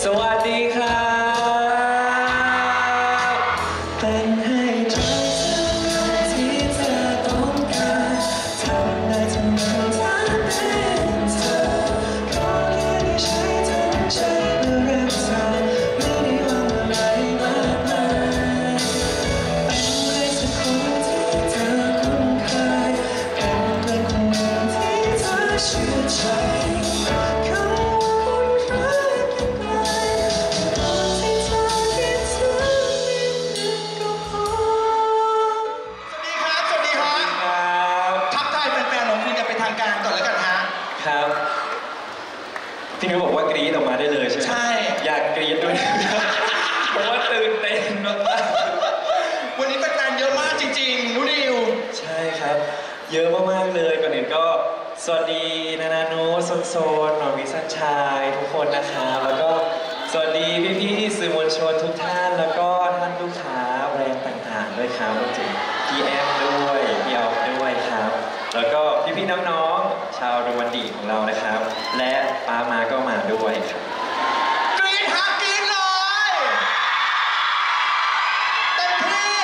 สวัสดีครับเป็นให้เธอที่เธอต้องการทำได้ทั้งนั้นถ้าเป็นเธอขอแค่ได้ใช้ทั้งใจเพื่อรักเธอไม่ได้หวังอะไรมากมายเป็นใครสักคนที่เธอคุ้นเคยเป็นเพื่อนคนหนึ่งที่เธอเชื่อใจครับพี่นุ้ยบอกว่ากรี๊ดออกมาได้เลยใช่ไหมใช่อยากกรี๊ดด้วยเพราะว่าตื่นเต้นมากวันนี้แฟนๆเยอะมากจริงๆนุ้ยใช่ครับเยอะมากๆเลยก่อนอื่นก็สวัสดีนานุโซนหนอนวิสันชายทุกคนนะครับแล้วก็สวัสดีพี่ๆสื่อมวลชนทุกท่านแล้วก็ท่านลูกค้าแบรนด์ต่างๆด้วยครับรวมถึงพี่แอมด้วยพี่ออฟด้วยครับแล้วก็พี่ๆน้องๆชาวโรมันดีของเรานะครับและป้ามาก็มาด้วยครับกรี๊ดฮักกรี๊ดเลยเต็มที่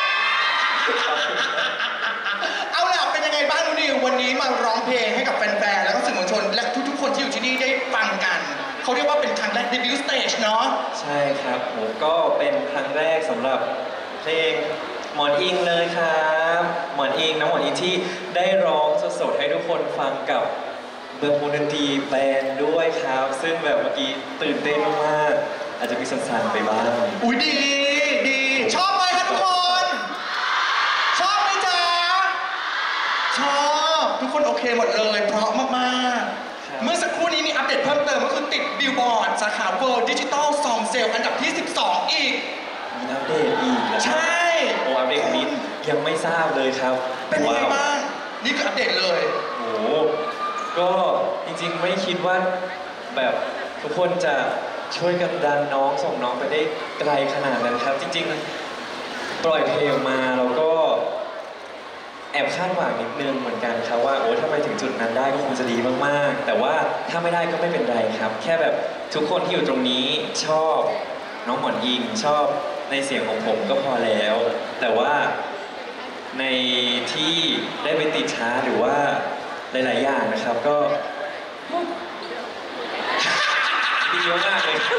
เอาล่ะเป็นยังไงบ้างนิววันนี้มาร้องเพลงให้กับแฟนๆแล้วก็สื่อมวลชนและทุกๆคนที่อยู่ที่นี่ได้ฟังกันเขาเรียกว่าเป็นครั้งแรกเดบิวต์สเตจเนาะใช่ครับผมก็เป็นครั้งแรกสำหรับเพลงหมอนอิงเลยครับหมอนอิงน้องหมอนอิงที่ได้ร้องสดๆให้ทุกคนฟังกับเบอร์มูนตีแบนด้วยครับซึ่งแบบเมื่อกี้ตื่นเต้นมากอาจจะมีสั่นๆไปบ้างอุ้ยดีชอบไหมครับทุกคนชอบไหมจ๊ะชอบทุกคนโอเคหมดเลยเพราะมากๆเมื่อสักครู่นี้มีอัปเดตเพิ่มเติมก็คือติดบิลบอร์ดสาขา World Digital Song Sale อันดับที่ 12 อีกมีอัปเดตอีกใช่โอ้อัปเดตนี้ยังไม่ทราบเลยครับเป็นยังไงบ้างนี่คืออัปเดตเลยโอ้ก็จริงๆไม่คิดว่าแบบทุกคนจะช่วยกันดันน้องส่งน้องไปได้ไกลขนาดนั้นครับจริงๆปล่อยเพลงมาเราก็แอบคาดหวังนิดนึงเหมือนกันครับว่าโอ้ถ้าไปถึงจุดนั้นได้ก็คงจะดีมากๆแต่ว่าถ้าไม่ได้ก็ไม่เป็นไรครับแค่แบบทุกคนที่อยู่ตรงนี้ชอบน้องหมอนยิงชอบในเสียงของผมก็พอแล้วแต่ว่าในที่ได้ไปติดช้าหรือว่าหลายๆอย่างนะครับก็ดีมากเลย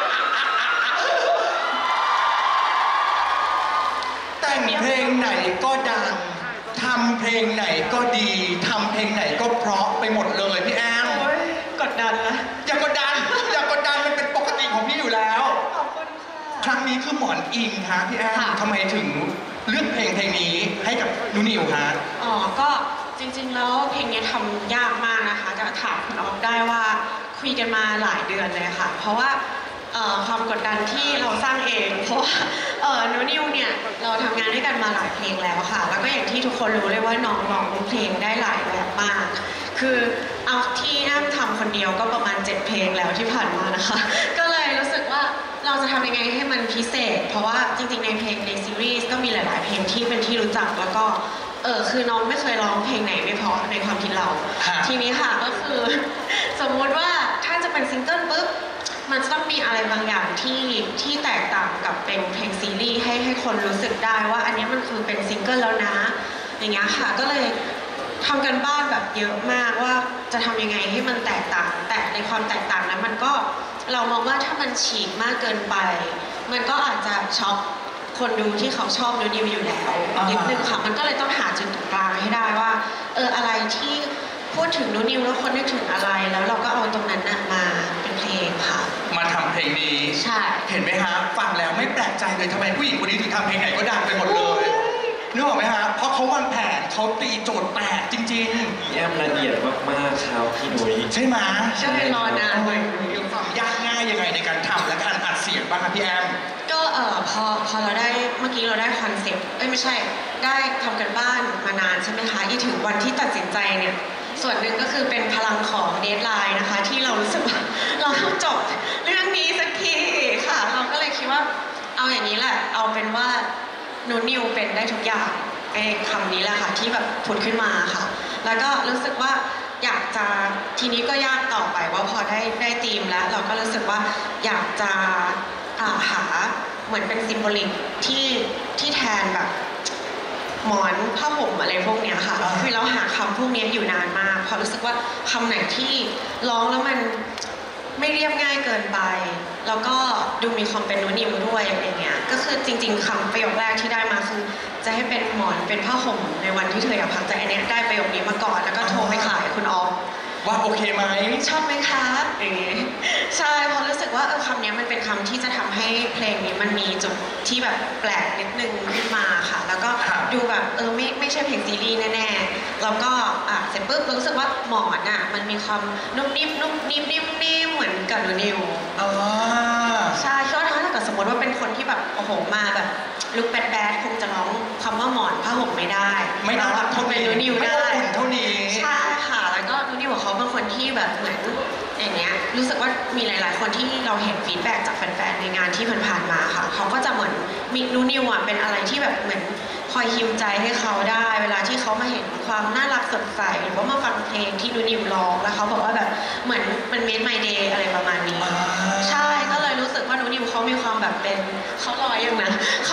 แต่งเพลงไหนก็ดังทำเพลงไหนก็ดีทำเพลงไหนก็เพราะไปหมดเลยพี่แอมกดดันนะอย่ากดดันมันเป็นปกติของพี่อยู่แล้วขอบคุณค่ะครั้งนี้คือหมอนอิงฮะพี่แอมทำไมถึงเลือกเพลงนี้ให้กับนิวฮะก็จริงๆแล้วเพลงนี้ทำยากมากนะคะจะถามคุณออฟได้ว่าคุยกันมาหลายเดือนเลยค่ะเพราะว่าความกดดันที่เราสร้างเองเพราะว่านิวเนี่ยเราทำงานด้วยกันมาหลายเพลงแล้วค่ะแล้วก็อย่างที่ทุกคนรู้เลยว่าน้องร้องเพลงได้หลายแบบมากคือเอาที่อ้ำทำคนเดียวก็ประมาณ7เพลงแล้วที่ผ่านมานะคะก็เลยรู้สึกว่าเราจะทำยังไงให้มันพิเศษเพราะว่าจริงๆในเพลงในซีรีส์ก็มีหลายๆเพลงที่เป็นที่รู้จักแล้วก็คือน้องไม่เคยร้องเพลงไหนไม่เพราะในความคิดเราทีนี้ค่ะก็คือสมมติว่าถ้าจะเป็นซิงเกิลปุ๊บมันจะต้องมีอะไรบางอย่างที่แตกต่างกับเป็นเพลงซีรีส์ให้คนรู้สึกได้ว่าอันนี้มันคือเป็นซิงเกิลแล้วนะอย่างเงี้ยค่ะก็เลยทำกันบ้านแบบเยอะมากว่าจะทำยังไงให้มันแตกต่างแต่ในความแตกต่างนั้นมันก็เรามองว่าถ้ามันฉีกมากเกินไปมันก็อาจจะช็อกคนดูที่เขาชอบนิวอยู่แล้วนิดนึงค่ะมันก็เลยต้องหาจุดกลางให้ได้ว่าอะไรที่พูดถึงนิวแล้วคนนึกถึงอะไรแล้วเราก็เอาตรงนั้นมาเป็นเพลงค่ะมาทำเพลงนี้ใช่เห็นไหมฮะฟังแล้วไม่แปลกใจเลยทำไมผู้หญิงคนนี้ถึงทำเพลงไหนก็ดังไปหมดเลยนึกออกไหมฮะเพราะเขาวางแผนเขาตีโจทย์แตกจริงๆแอมละเอียดมากๆครับพี่นุ้ยใช่ไหมใช่รอนานเลยความยากง่ายยังไงในการทำและการอัดเสียงบ้างครับพี่แอมก็พอเราได้เมื่อกี้เราได้คอนเซ็ปต์ไม่ใช่ได้ทำกันบ้านมานานใช่ไหมคะที่ถึงวันที่ตัดสินใจเนี่ยส่วนหนึ่งก็คือเป็นพลังของเดดไลน์นะคะที่เรารู้สึกว่าเราต้องจบเรื่องนี้สักทีค่ะเราก็เลยคิดว่าเอาอย่างนี้แหละเอาเป็นว่านิวเป็นได้ทุกอย่างไอ้คำนี้แหละค่ะที่แบบผุดขึ้นมาค่ะแล้วก็รู้สึกว่าอยากจะทีนี้ก็ยากต่อไปว่าพอได้ธีมแล้ว เราก็รู้สึกว่าอยากจะหาเหมือนเป็นซิมโบลิกที่แทนแบบหมอนผ้าห่มอะไรพวกเนี้ยค่ะคือเราหาคำพวกนี้อยู่นานมากเพราะรู้สึกว่าคำไหนที่ร้องแล้วมันไม่เรียบง่ายเกินไปแล้วก็ดูมีความเป็นนูนิวด้วยอะไรเงี้ยก็คือจริงๆคำประโยคแรกที่ได้มาคือจะให้เป็นหมอนเป็นผ้าห่มในวันที่เธออยากพักใจอันเนี้ยได้ประโยคนี้มาก่อนแล้วก็โทรไปขายคุณออฟว่าโอเคไหมชอบไหมครับอย่างงี้ใช่เพราะรู้สึกว่าคำนี้มันเป็นคำที่จะทำให้เพลงนี้มันมีจุดที่แบบแปลกนิดนึงขึ้นมาค่ะแล้วก็ดูแบบไม่ใช่เพลงซีรีส์แน่ๆแล้วก็เสร็จปุ๊บรู้สึกว่าหมอนมันมีความนุ่มนิ่มนุ่มนิ่มนิ่มนิ่มเหมือนกับนิวใช่ก็ถ้าเกิดสมมติว่าเป็นคนที่แบบโอ้โหมาแบบลุคแบดคงจะร้องคำว่าหมอนผ้าห่มไม่ได้ไม่น่ารักเท่านี้นิวได้ไม่อุ่นเท่านี้ใช่ค่ะแล้วก็นิวของเขาเป็นคนที่แบบเหมือนอย่างเงี้ยรู้สึกว่ามีหลายๆคนที่เราเห็นฟีดแบ็กจากแฟนๆในงานที่ผ่านๆมาค่ะเขาก็จะเหมือนมีนิวเป็นอะไรที่แบบเหมือนคอยฮิวใจให้เขาได้เวลาที่เขามาเห็นความน่ารักสดใสหรือว่ามาฟังเพลงที่นิวร้องแล้วเขาบอกว่าแบบเหมือนมันเมดไมเดย์อะไรประมาณนี้ใช่ก็เลยรู้สึกว่านิวเขามีความแบบเป็นเขาลอยยังนะเข